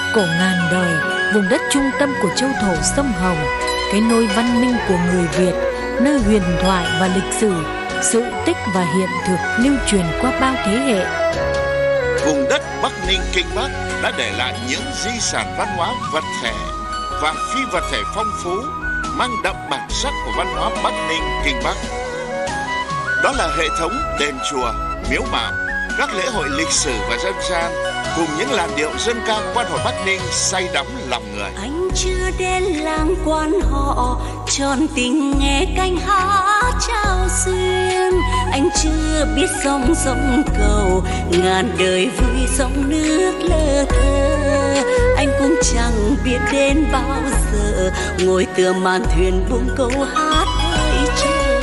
Cổ ngàn đời, vùng đất trung tâm của châu thổ sông Hồng, cái nôi văn minh của người Việt, nơi huyền thoại và lịch sử, sự tích và hiện thực lưu truyền qua bao thế hệ. Vùng đất Bắc Ninh Kinh Bắc đã để lại những di sản văn hóa vật thể và phi vật thể phong phú, mang đậm bản sắc của văn hóa Bắc Ninh Kinh Bắc. Đó là hệ thống đền chùa, miếu mạo, các lễ hội lịch sử và dân gian, cùng những làn điệu dân ca quan họ Bắc Ninh say đắm lòng người. Anh chưa đến làng quan họ, tròn tình nghe canh hát trao duyên. Anh chưa biết sông sông cầu, ngàn đời vui sông nước lơ thơ. Anh cũng chẳng biết đến bao giờ, ngồi tựa màn thuyền buông câu hát hơi chờ.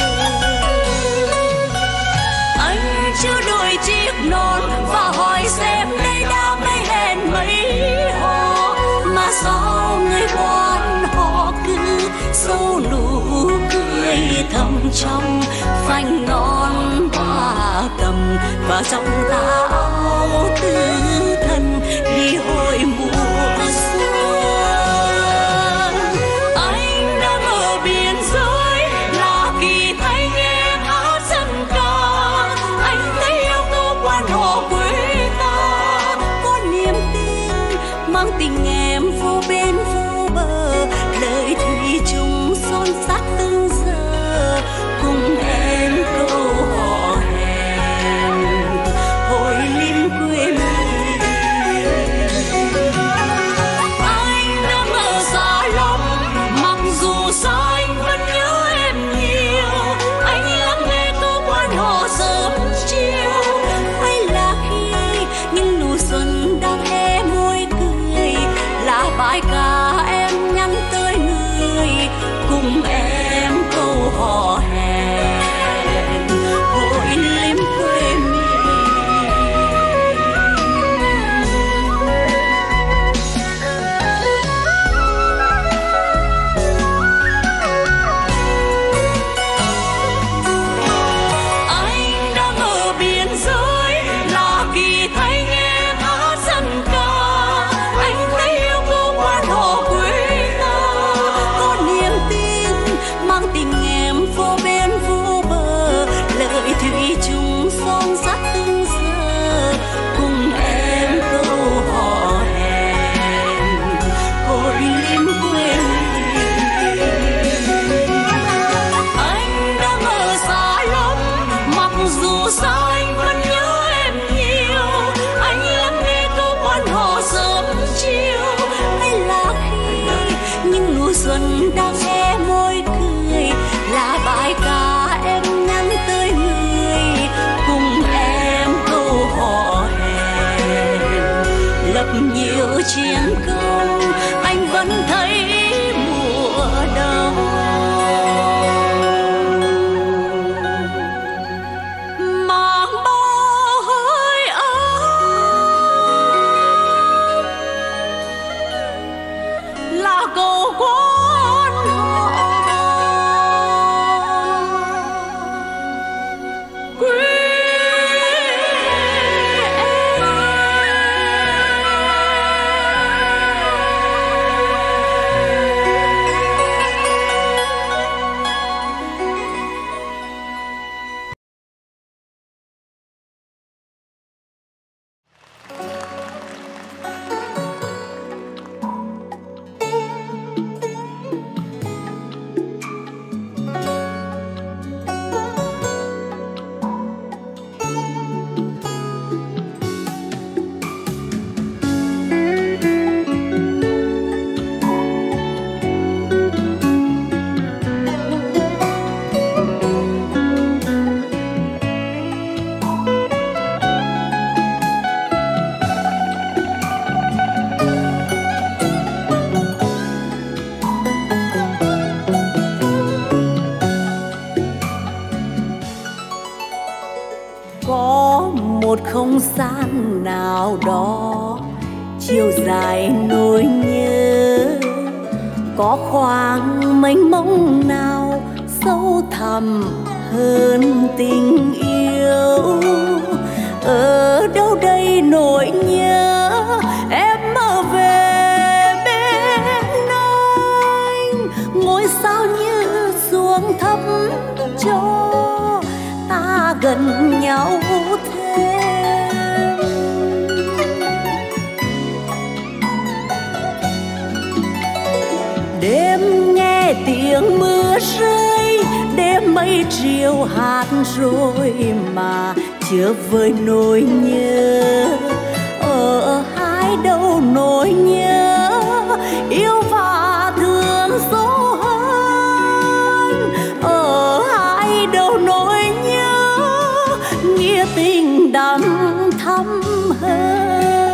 Anh chưa đổi chiếc nón và hỏi xem đây đã mấy hẹn mấy hò, mà sao người quan họ cứ sâu nụ cười thầm trong phanh non hoa cầm và trong tà áo tư thân đi hội mùa xuân. Anh đang ở biên giới là kỳ thấy nghe hát dân ca. Anh thấy yêu câu quan họ quê ta, có niềm tin mang tình em vô bên vô bờ, lời thủy chung son sắt từng giờ cùng em câu hò hẹn hồi lim quê mình. Anh đang ở xa lắm, mặc dù xa anh vẫn nhớ em nhiều. Anh lắng nghe câu quan họ sớm chiều, hay là khi những nụ xuân đang hé môi cười, là bài ca em nhắn tới người cùng em câu hò hẹn hội lim quê mình. Anh đang ở biên giới là kỳ thấy nghe hát dân ca. Anh thấy yêu câu quan họ quê ta, có niềm tin mang tình em vô bên vô bờ, lời thủy chung son sắt từng giờ cùng em câu hò hẹn hội lim quê mình. Anh đang ở xa lắm, mặc dù xa anh vẫn nhớ em nhiều. Anh lắng nghe câu quan họ sớm chiều, hay là khi những nụ xuân đang hé môi cười, là bài ca em nhắn tới người cùng em câu hò hẹn lập nhiều chiến công. Anh vẫn thấy mùa đông mang bao hơi ấm, là cầu quan họ quê có một không gian nào đó chiều dài nỗi nhớ, có khoảng mênh mông nào sâu thẳm hơn tình yêu. Ở đâu đây nỗi nhớ em mơ về Đêm nghe tiếng mưa rơi, đêm mây triều hát rồi mà chưa vơi nỗi nhớ. Ở hai đâu nỗi nhớ yêu và thương số hơn. Ở hai đâu nỗi nhớ nghĩa tình đắm thắm hơn.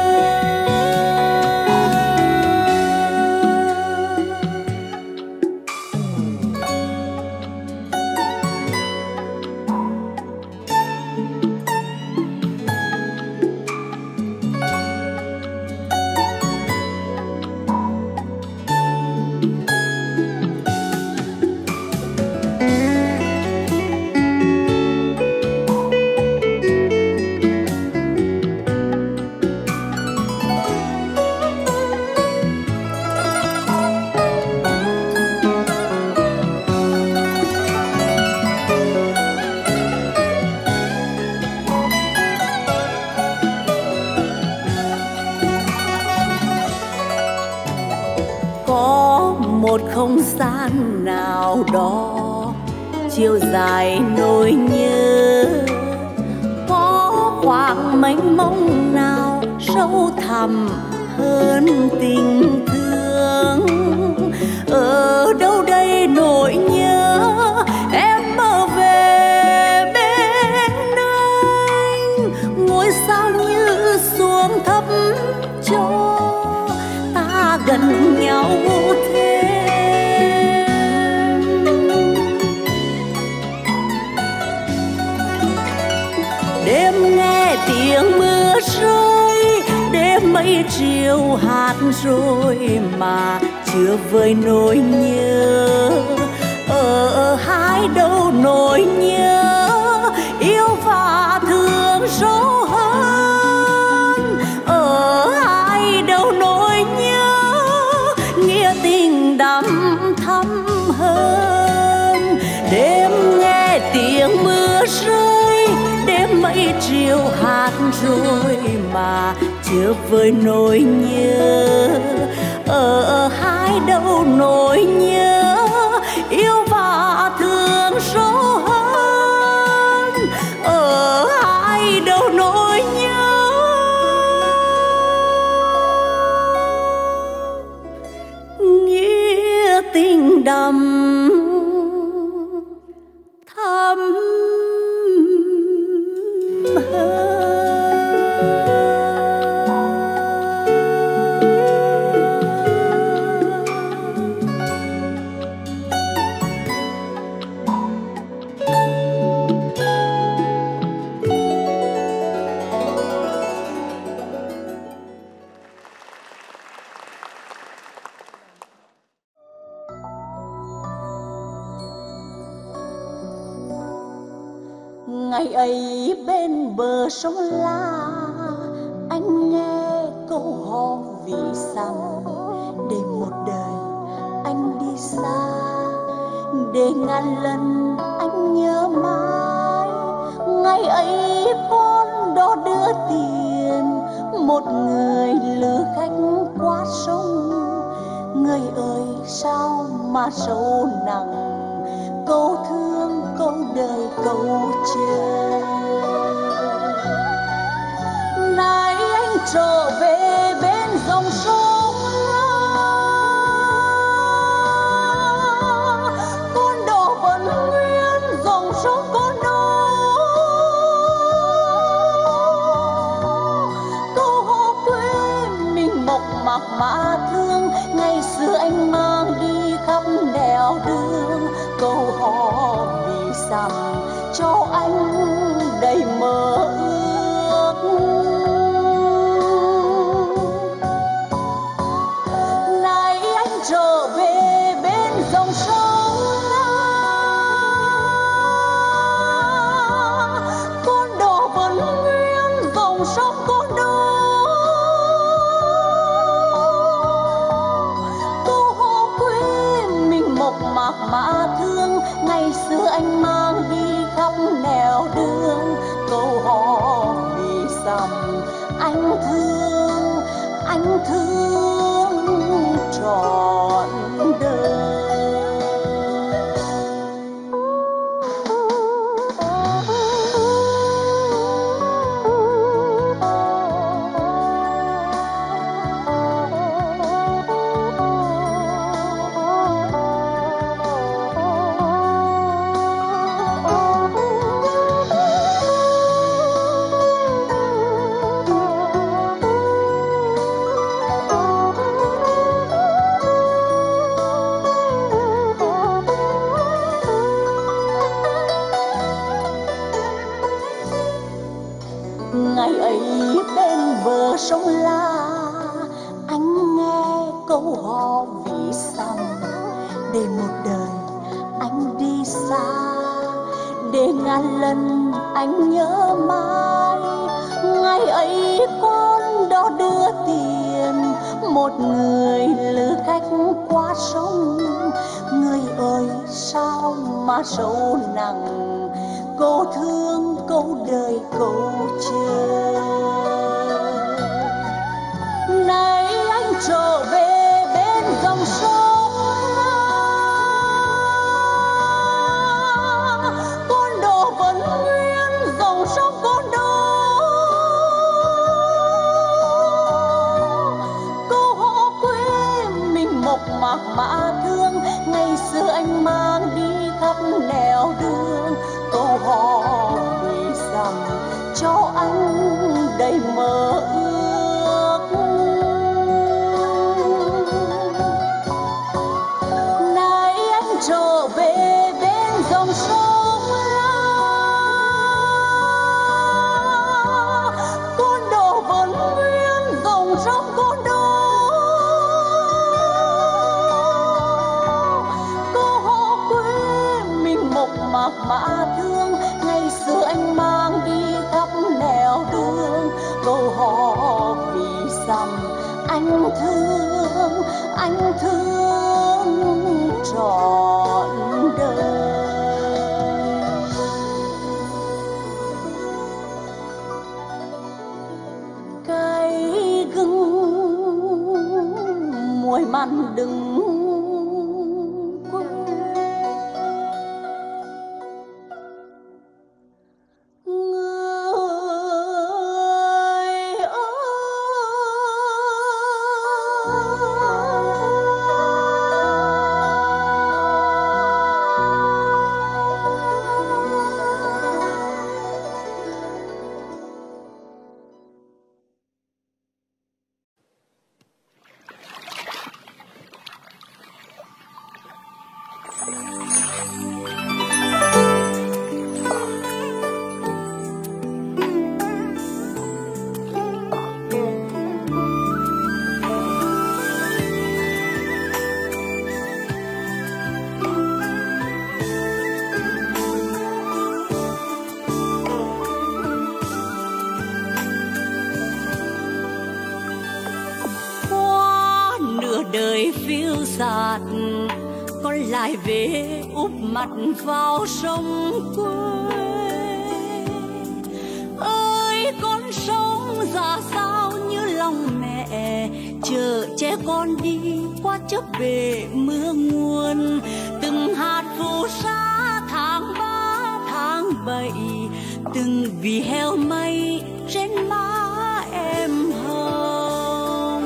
Một không gian nào đó chiều dài nỗi nhớ, có khoảng mênh mông nào sâu thẳm hơn tình thương. Ở đâu đây nỗi nhớ em mơ về bên anh, ngôi sao như xuống thấp cho ta gần nhau thêm. Đêm nghe tiếng mưa rơi, đêm mây triều hát rồi mà chưa vơi nỗi nhớ. Ở hai đâu nỗi nhớ yêu và thương số hơn. Ở hai đâu nỗi nhớ nghĩa tình đắm thắm hơn. Đêm nghe tiếng mưa rơi, đêm mây triều hát rồi mà chưa vơi nỗi nhớ. Ở hai đâu nỗi nhớ yêu và thương số hơn. Ở hai đâu nỗi nhớ nghĩa tình đắm thắm hơn. Ngày ấy bên bờ sông La, anh nghe câu hò vì sao để một đời anh đi xa, để ngàn lần anh nhớ mãi. Ngày ấy con đó đưa tiền một người lữ khách qua sông. Người ơi sao mà sâu nặng, câu thương câu đời câu chờ. Nay anh trở về bên dòng sông La, con đò vẫn nguyên dòng sông con đó. Câu hò quê mình mộc mạc mà thương, ngày xưa anh mang đi khắp nẻo đường. Câu hò vì rằng cho anh đầy mơ ước. câu hò ví dặm, để một đời anh đi xa, để ngàn lần anh nhớ mãi. Ngày ấy con đó đưa tiền một người lữ khách qua sông. Người ơi sao mà sâu nặng, câu thương câu đời câu chờ. Nay anh trở về bên dòng sông, con đò vẫn nguyên dòng sông con đò. Câu hò quê mình mộc mạc mã thương, ngày xưa anh mang đi khắp nẻo đường. Câu hò vì rằng cho anh đầy mơ ước. Nay anh trở về bên dòng sông, con đò vẫn nguyên dòng sông con đò. Câu hò quê mình mộc mạc mã thương, ngày xưa anh mang đi khắp nẻo đường. Câu hò vì rằng anh thương trọn đời. Cây gừng muối mặn đừng đời phiêu dạt, con lại về úp mặt vào sông quê. Ơi con sông ra sao như lòng mẹ, chờ che con đi qua chớp bể mưa nguồn. Từng hạt phù sa tháng 3 tháng 7, từng vì heo may trên má em hồng.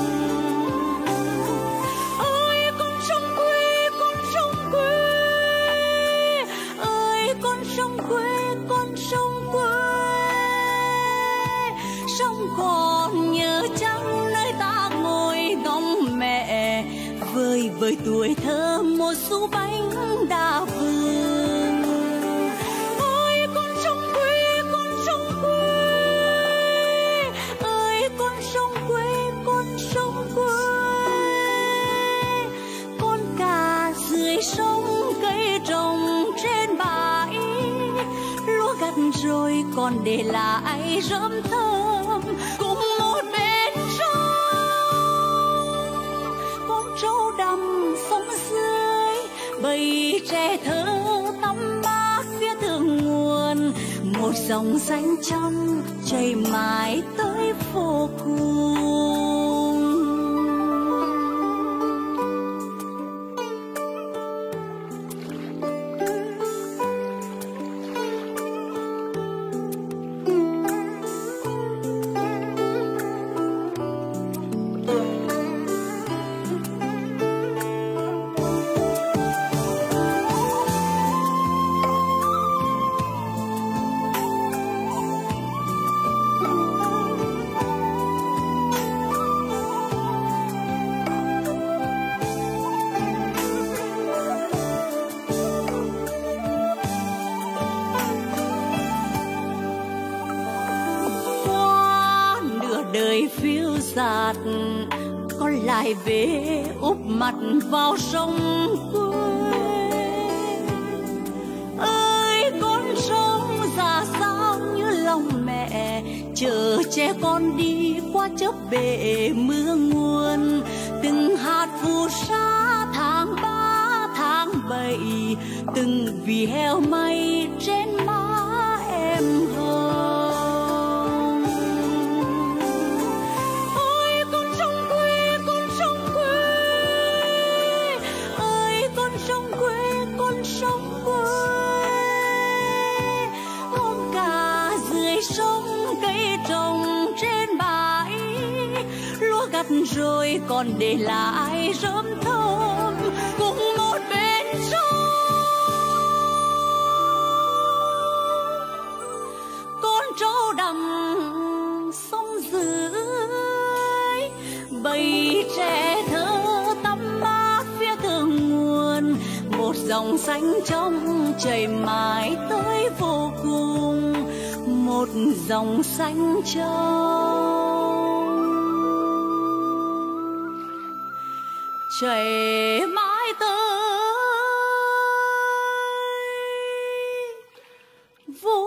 Ơi con sông quê, con sông quê, ơi con sông quê, con sông quê. Sông còn nhớ chăng nơi ta ngồi ngóng mẹ, vơi vơi tuổi thơ một xu bánh đa vườn. Ôi con sông quê, con sông quê, ơi con sông quê, con sông quê. Con cà dưới sông cây trồng trên bãi, lúa gặt rồi còn để lại rơm thơm cùng một bên sông. Con trâu đầm sông dưới bầy trẻ thơ tắm mát phía thượng nguồn, một dòng xanh trong chảy mãi tới vô cùng. Đời phiêu dạt, con lại về úp mặt vào sông quê. Ơi con sông già sao như lòng mẹ, chờ che con đi qua chớp bể mưa nguồn. Từng hạt phù sa tháng 3 tháng 7, từng vì heo may trên má em hồng. Ôi con sông quê, con sông quê, ơi con sông quê, con sông quê. Con cá dưới sông, cây trồng trên bãi, lúa gặt rồi còn để lại rơm thơm cùng một bên sông. Con trâu đầm sông dưới, bầy trẻ thơ tắm mát phía thượng nguồn. Một dòng xanh trong chảy mãi tới vô cùng, một dòng xanh trong chảy mãi tới vô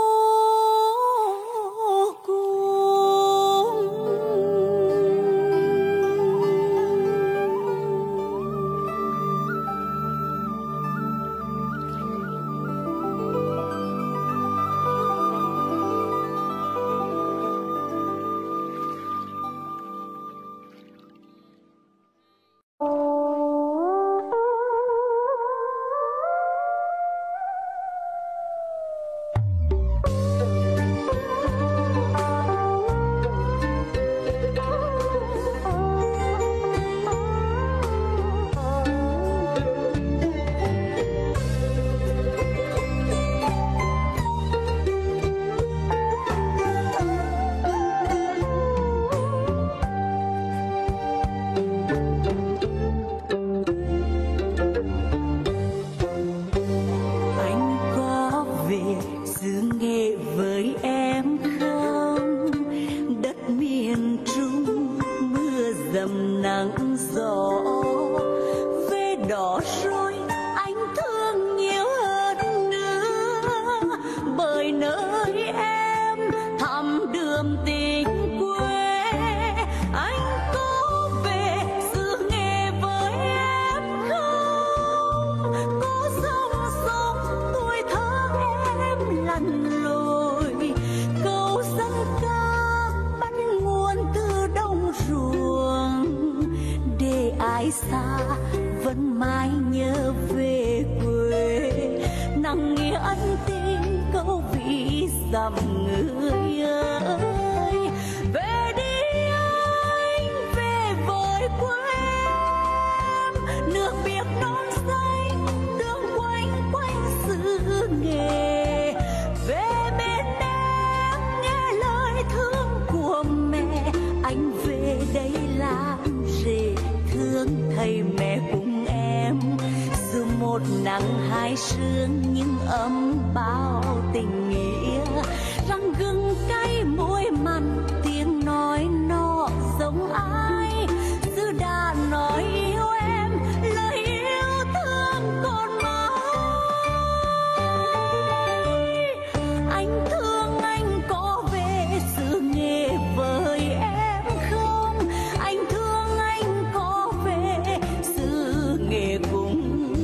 xa vẫn mãi nhớ về quê. Nặng nghĩa ân tình câu ví dặm người ơi, về đi anh về với quê em. Nước biếc non xanh đường quanh quanh xứ nghề, về bên em nghe lời thương của mẹ. Anh về đây làm rể thương thầy mẹ cùng em, dù một nắng hai sương nhưng ấm bao tình nghĩa. Răng gừng cay môi mặn tiếng nói nó giống ai, dù đã nói yêu em lời yêu thương còn mãi. Anh thương anh có về sự nghề với em không? Anh thương anh có về sự nghề cùng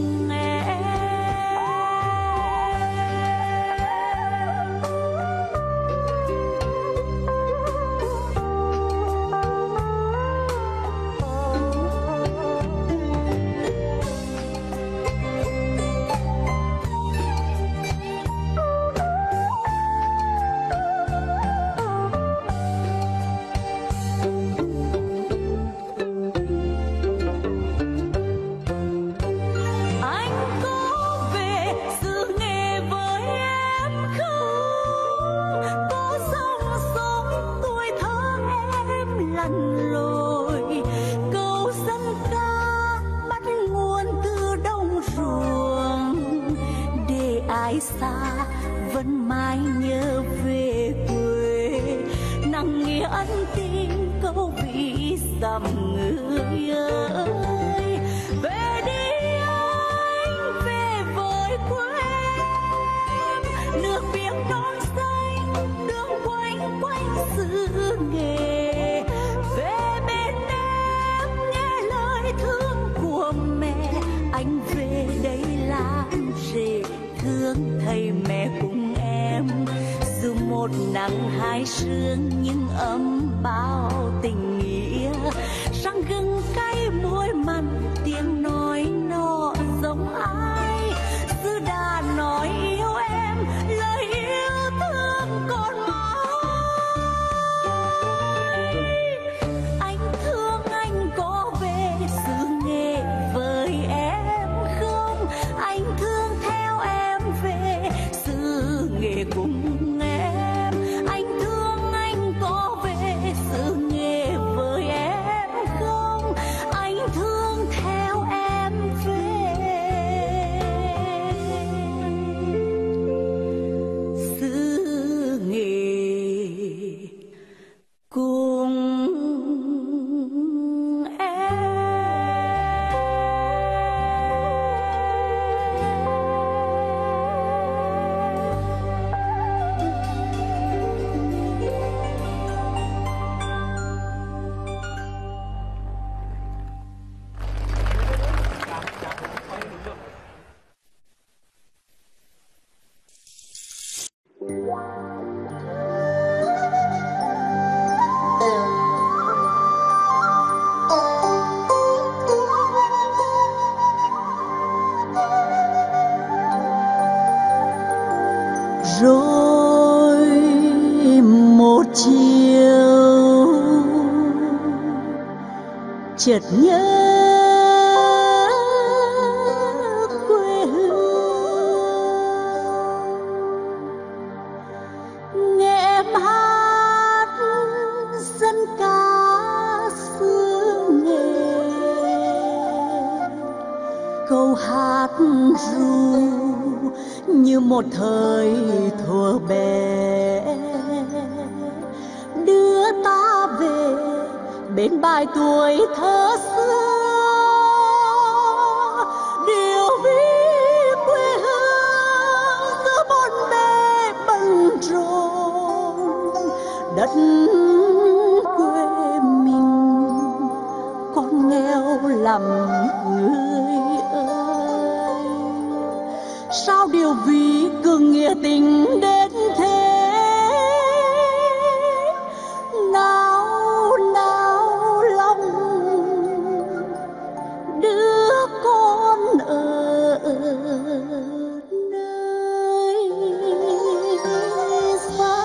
xa vẫn mãi nhớ về quê. Nặng nghĩa ân tình câu ví dặm người ơi. Về đi anh, về với quê em, nước biển non xanh đường quanh quanh xứ nghề. Về bên em nghe lời thương của mẹ, anh về đây làm rể thương thầy mẹ cùng em. Dù một nắng hai sương nhưng ấm bao tình nghĩa, răng gừng cay môi mặn tiếng nói nọ giống ai. Sư đã nói yêu em, lời yêu thương còn mãi. Anh thương anh có về xứ nghệ với em không? Anh thương theo em về xứ nghệ cùng em. Anh thương anh có về xứ nghệ với em không? Anh thương theo em về xứ nghệ cùng em. Rồi một chiều chợt nhớ quê hương, nghe em hát dân ca xứ nghệ. Câu hát ru như một thời thuở bé, đưa ta về bên bãi tuổi thơ xưa. Điều ví quê hương giữa bốn bề bận rộn, đất quê mình con nghèo lắm người ơi. Sao điều ví cường nghĩa tình đến thế? Nào nào lòng đứa con ở nơi xa.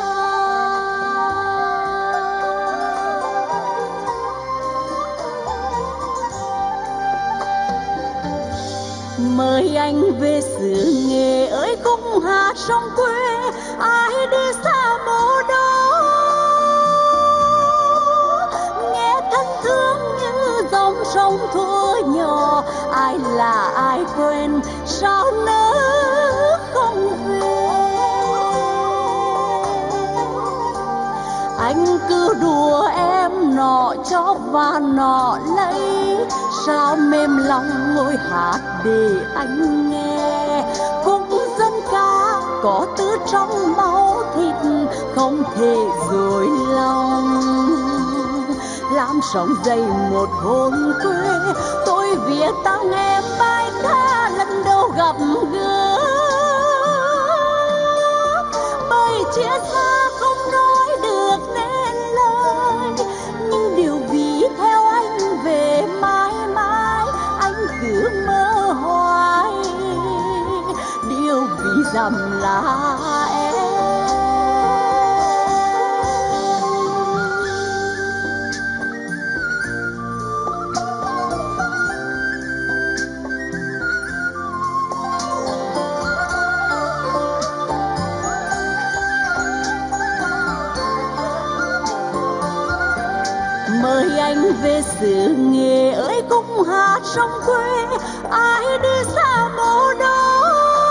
Mời anh về xứ nghệ ơi cung hát sông quê, ai đi xa mồ đó nghe thân thương như dòng sông thuở nhỏ. Ai là ai quên sao nỡ không về? Anh cứ đùa em nọ cho và nọ lấy, sao mềm lòng ngồi hát để anh nghe. Cung dân ca có từ trong máu thịt, không thể dối lòng. Làm sống dậy một hồn quê, tôi viết tặng em bài ca lần đầu gặp gỡ. Bởi chia xa không nói được nên lời, nhưng điều ví theo anh về mãi mãi. Anh cứ mơ hoài điều ví rằng là em. Mời anh về xứ nghệ ơi cung hát sông quê, ai đi xa mồ đó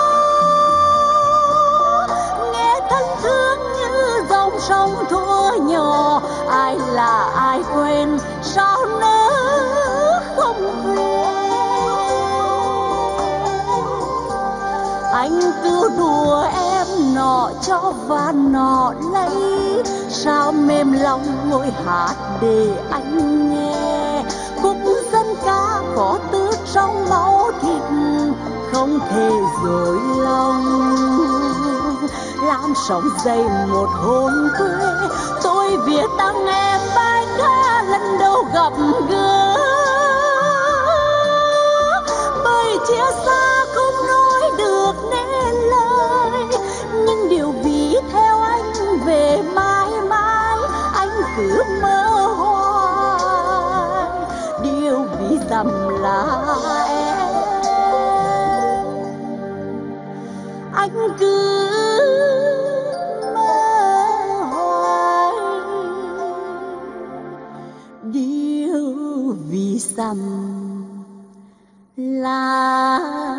nghe thân thương như dòng sông thuở nhỏ. Ai là ai quên và nọ lấy, sao mềm lòng ngồi hát để anh nghe. Khúc dân ca có tước trong máu thịt, không thể dối lòng. Làm sống dậy một hồn quê, tôi viết tặng em bài ca lần đầu gặp gỡ. Bởi chia xa không nói được nên lời, nhưng điều ví theo anh về mãi mãi, anh cứ mơ hoài. Điều ví dặm là em, anh cứ mơ hoài. Điều ví dặm là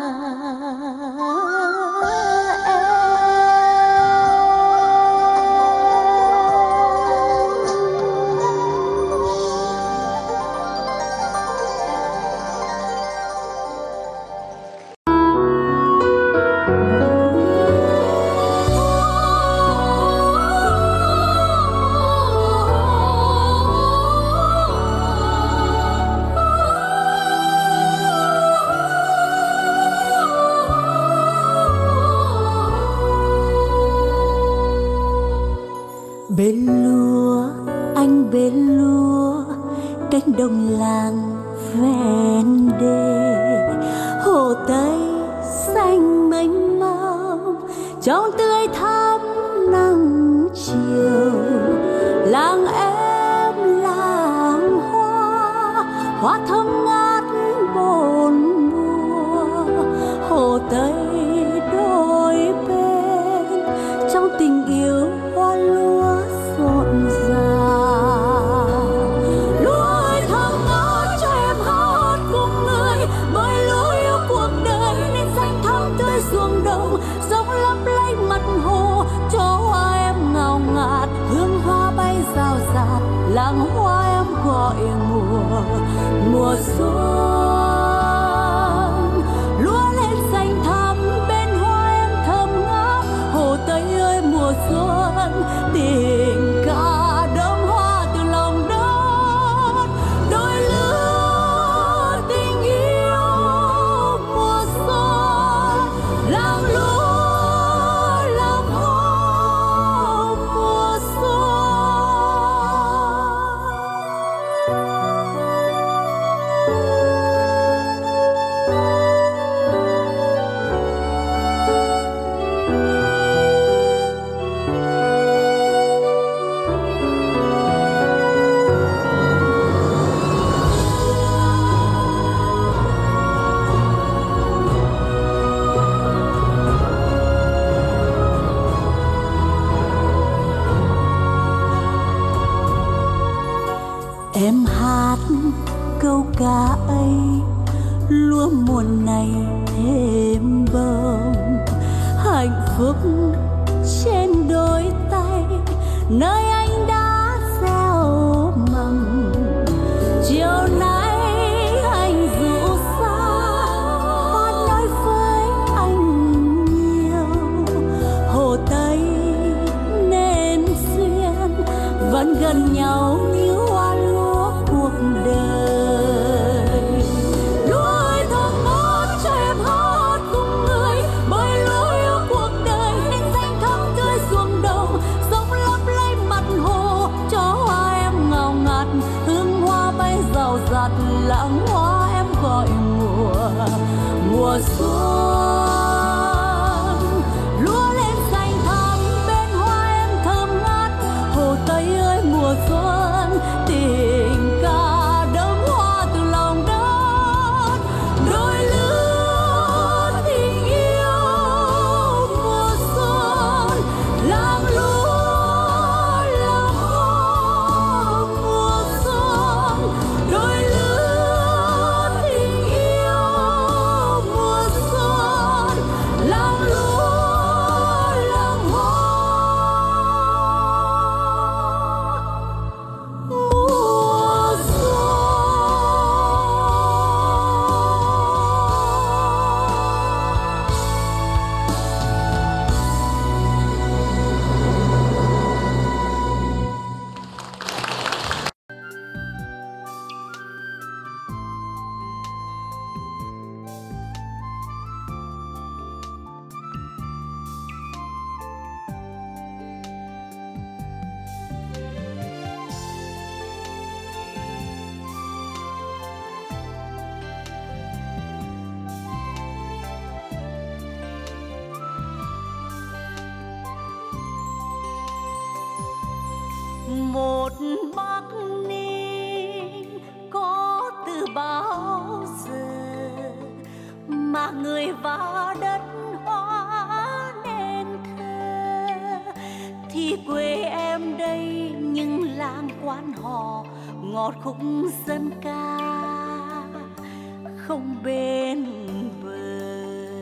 bên lúa, anh bên lúa, cánh đồng làng ven đê. Hồ Tây xanh mênh mông, trong tươi thắm nắng chiều. Làng em làng hoa, hoa thơm ngát bốn mùa. Hồ Tây đôi bên, trong tình yêu hoa lúa rộn ràng. Lúa ơi thơm ngát cho em hát cùng người, bởi lúa yêu cuộc đời nên xanh thắm tươi ruộng đồng. Dòng lấp lánh mặt hồ cho hoa em ngào ngạt, hương hoa bay rào rạt, làng hoa em gọi mùa xuân. Lúa lên xanh thắm bên hoa em thơm ngát. Hồ Tây ơi mùa xuân, tình ca đơm hoa từ lòng đất. Đôi lứa tình yêu mùa xuân, làm lúa làm hoa mùa xuân. Em hát câu ca ấy, lúa mùa này thêm bông. Hạnh phúc trên đôi tay, nơi anh đã gieo mầm. Chiều nay anh ru xa, hoa nói với anh nhiều. Hồ Tây nên duyên vẫn gần nhau như hoa lúa cuộc đời. Lúa ơi thơm ngát cho em hát cùng người, bởi lúa yêu cuộc đời nên xanh thắm tươi ruộng đồng. Sông lấp lánh mặt hồ cho hoa em ngào ngạt, hương hoa bay rào rạt, làng hoa em gọi mùa xuân. Lúa lên xanh thắm bên hoa em thơm ngát. Hồ Tây ơi mùa xuân, tình ca đơm hoa từ lòng đất. Đôi lứa tình yêu mùa xuân, làm lúa làm hoa mùa xuân. Đôi lứa tình yêu mùa xuân. Một Bắc Ninh có từ bao giờ mà người vào đất hóa nên thơ, thì quê em đây nhưng làng quan họ ngọt khúc dân ca không bên bờ.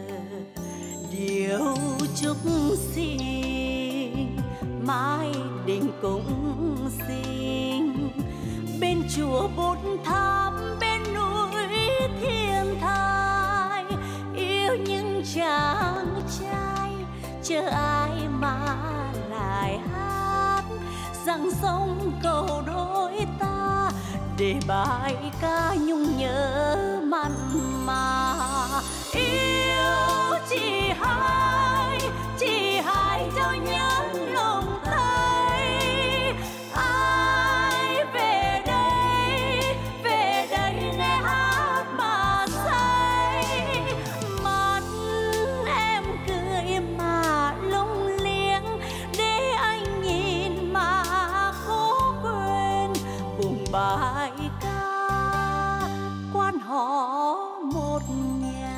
Điệu chúc xin mãi đình cũng xin bên chùa Bột Tháp, bên núi Thiên Thai, yêu những chàng trai chờ ai mà lại hát rằng sông cầu đôi ta để bài ca nhung nhớ mặn mà. Yêu chị hai cho nhớ lòng tay. Ai về đây nghe hát mà say. Mắt em cười mà lung liếng để anh nhìn mà khó quên cùng bài ca quan họ một nhà.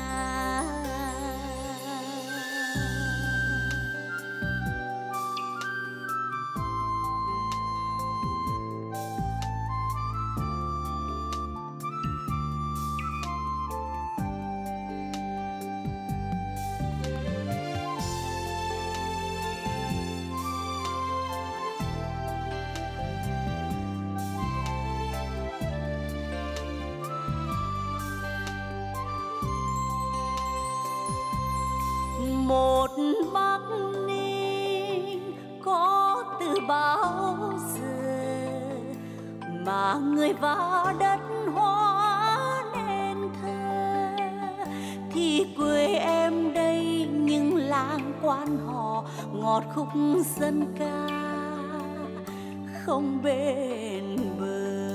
Một Bắc Ninh có từ bao giờ mà người vào đất hóa nên thơ, thì quê em đây nhưng làng quan họ ngọt khúc dân ca không bên bờ.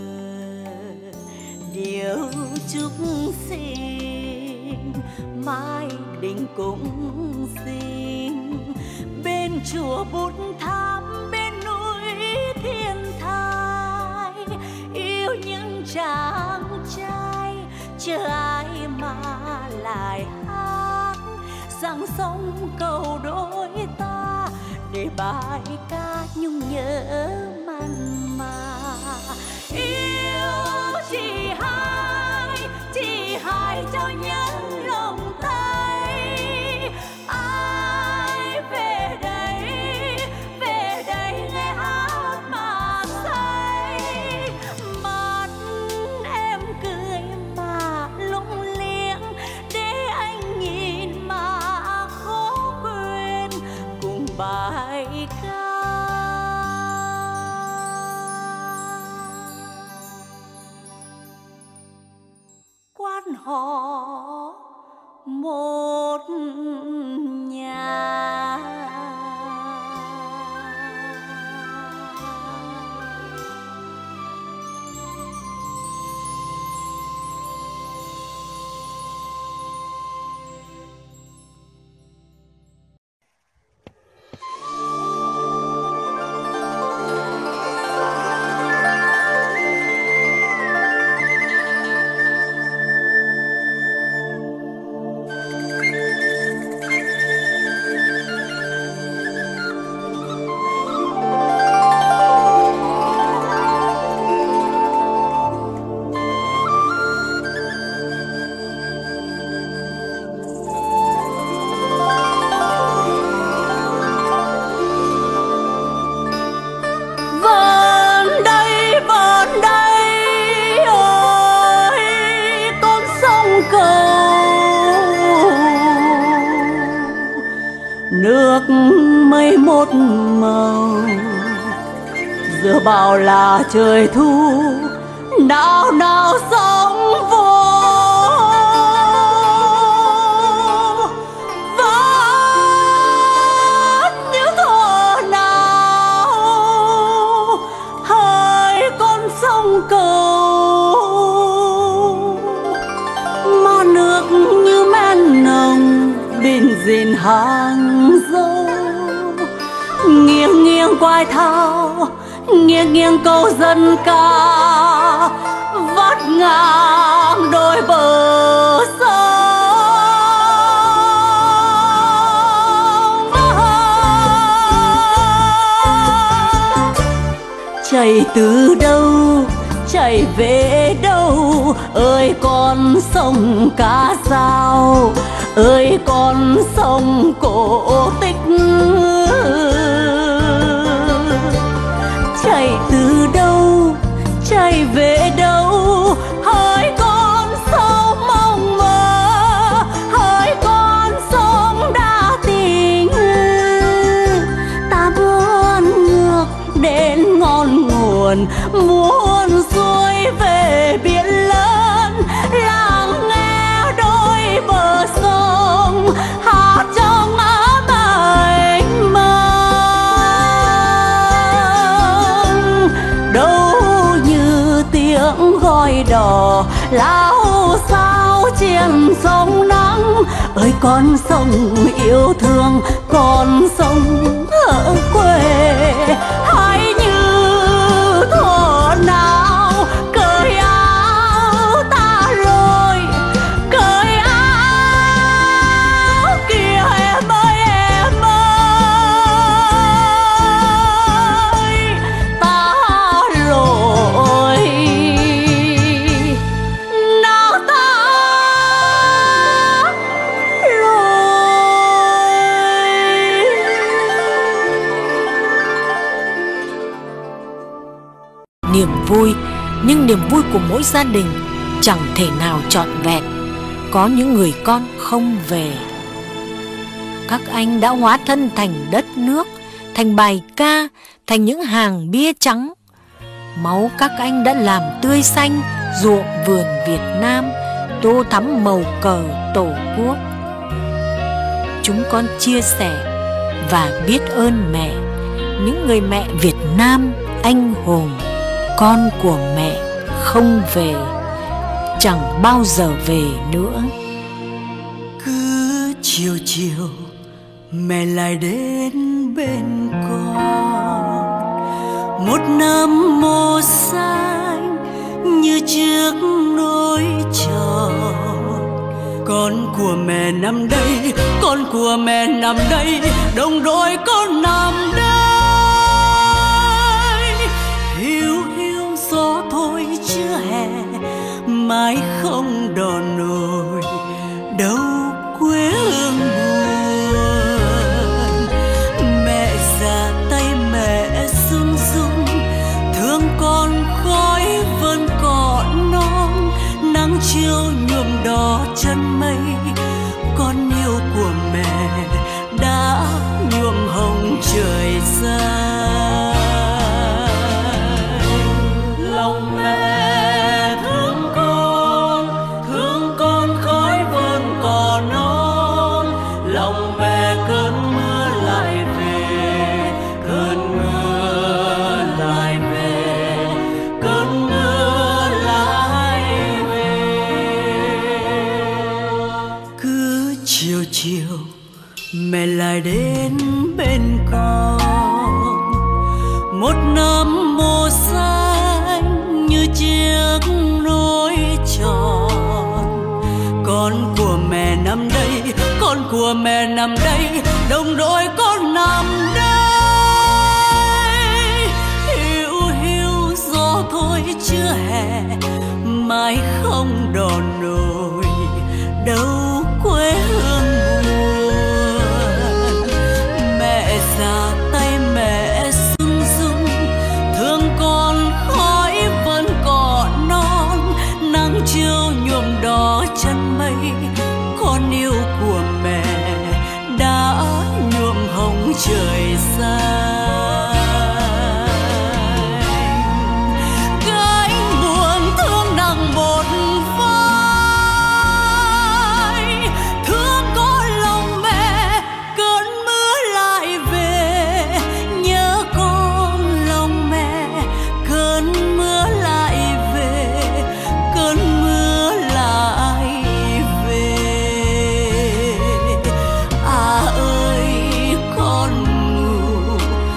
Điệu chúc xin mãi đình cũng xin bên chùa Bột Tháp, bên núi Thiên Thai, yêu những chàng trai chờ ai mà lại hát rằng sông cầu đôi ta để bài ca nhung nhớ mặn mà. Yêu chị hai cho nhớ lòng tay. Ai về đây nghe hát mà say. Mắt em cười mà lung liếng để anh nhìn mà khó quên cùng bài ca quan họ một nhà. Nước mây một màu giờ bao là trời thu nào nào sóng vô vẫn như thuở nào hai con sông cầu mà nước như men nồng bên dền hàng dâu nghiêng nghiêng quai thao nghiêng nghiêng câu dân ca vắt ngang đôi bờ sông. Chạy từ đâu, chạy về đâu, ơi con sông Ca Dao, ơi con sông cổ tích. Chạy từ đâu, chạy về đâu, hỡi con sông mong mơ, hỡi con sông đã tình. Ta muốn ngược đến ngọn nguồn, muốn xuôi về biển lớn, lắng nghe đôi bờ sông hát trong ấm mênh mông. Đâu như tiếng gọi đò lao sao trên sông nắng, ơi con sông yêu thương, con sông ở quê. Hãy như thuở nào cởi áo ta rồi, cởi áo kìa em ơi, em ơi, ta rồi nào ta rồi. Niềm vui, nhưng niềm vui của mỗi gia đình chẳng thể nào trọn vẹn. Có những người con không về. Các anh đã hóa thân thành đất nước, thành bài ca, thành những hàng bia trắng. Máu các anh đã làm tươi xanh ruộng vườn Việt Nam, tô thắm màu cờ Tổ quốc. Chúng con chia sẻ và biết ơn mẹ, những người mẹ Việt Nam anh hùng. Con của mẹ không về, chẳng bao giờ về nữa. Cứ chiều chiều mẹ lại đến bên con, một nắm màu xanh như chiếc nối tròn. Con của mẹ nằm đây, con của mẹ nằm đây, đồng đội con nằm đây. Hiu hiu gió thôi chưa hè, mãi không đò nổi đâu quê hương buồn. Mẹ già tay mẹ run run, thương con khói vườn cỏ non, nắng chiều nhuộm đỏ chân mây. Con yêu của mẹ đã nhuộm hồng trời xa. Lòng mẹ thương con khói vườn cỏ non. Lòng mẹ cơn mưa lại về, cơn mưa lại về, cơn mưa lại về. Cứ chiều chiều mẹ lại đến bên con, một nắm màu xanh như chiếc nối tròn. Con của mẹ nằm đây, con của mẹ nằm đây, đồng đội con nằm đây. Hiu hiu gió thôi chưa hè, mãi không đò nổi đâu quê hương buồn. Mẹ già tay mẹ run run, thương con khói vườn cỏ non, nắng chiều nhuộm đỏ chân mây. Con yêu của mẹ đã nhuộm hồng trời xanh. Gánh buồn thương nặng một vai, thương có lòng mẹ cơn mưa lại về. Nhớ con lòng mẹ cơn mưa lại về, cơn mưa lại về. À ơi con ngủ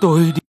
tôi đi.